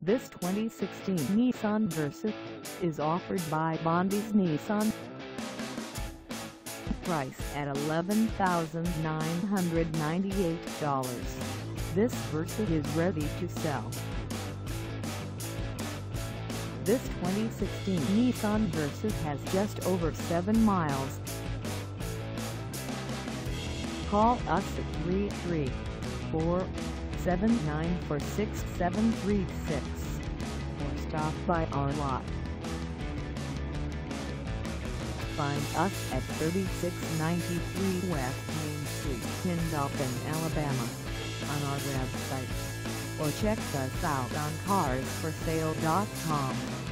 This 2016 Nissan Versa is offered by Bondi's Nissan. Price at $11,998. This Versa is ready to sell. This 2016 Nissan Versa has just over 7 miles. Call us at 334-794-6736 or stop by our lot. Find us at 3693 West Main Street in Dothan, Alabama, on our website, or check us out on carsforsale.com.